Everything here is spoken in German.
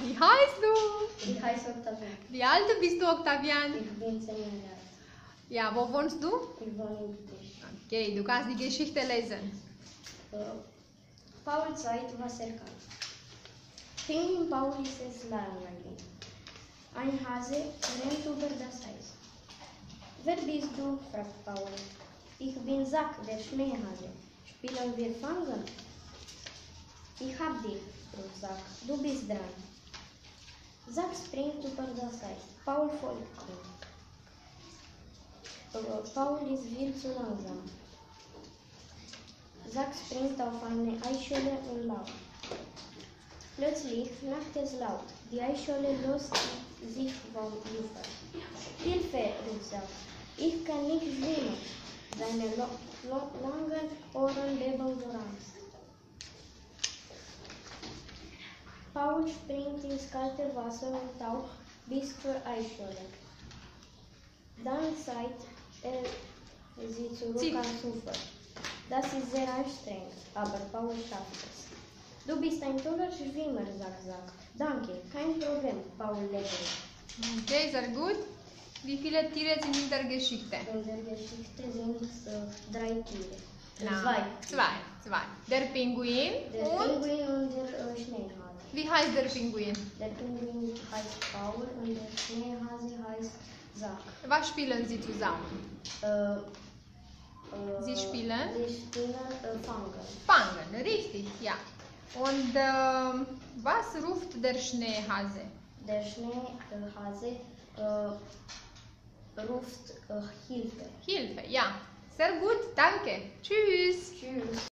Wie heißt du? Ich heiße Octavian. Wie alt bist du, Octavian? Ich bin 10 Jahre alt. Ja, wo wohnst du? Ich wohne in București. Okay, du kannst die Geschichte lesen. Paul II was erkannt. Penguin Paul ist es langweilig. Ein Hase rennt über das Eis. Wer bist du? fragt Paul. Ich bin Zack, der Schneehase. Spielen wir Fangen? Ich hab dich, ruft Zack. Du bist dran. Zack springt über das Eis. Paul folgt ihm. Paul ist viel zu langsam. Zack springt auf eine Eisscholle und lauft. Plötzlich knackt es laut. Die Eisscholle löst sich vom Ufer. Hilfe, ruft Zack. Ich kann nicht schwimmen. Seine langen Ohren beben vor Angst. Paul springt ins kalte Wasser und taucht bis zur Eisscholle. Dann zeigt er sie zurück ans Ufer. Das ist sehr anstrengend, aber Paul schafft es. Du bist ein toller Schwimmer, sagt Zack. Danke, kein Problem, Paul lächelt. Okay, sehr gut. Wie viele Tiere sind in der Geschichte? In der Geschichte sind 3 Tiere. Nein, zwei. Der Pinguin Der und... Pinguin und der Schneehase. Wie heißt der Pinguin? Der Pinguin heißt Paul und der Schneehase heißt Zack. Was spielen sie zusammen? Sie spielen? Sie spielen Fangen. Fangen, richtig, ja. Und was ruft der Schneehase? Der Schneehase ruft Hilfe. Hilfe, ja. Sehr gut, danke. Tschüss. Tschüss.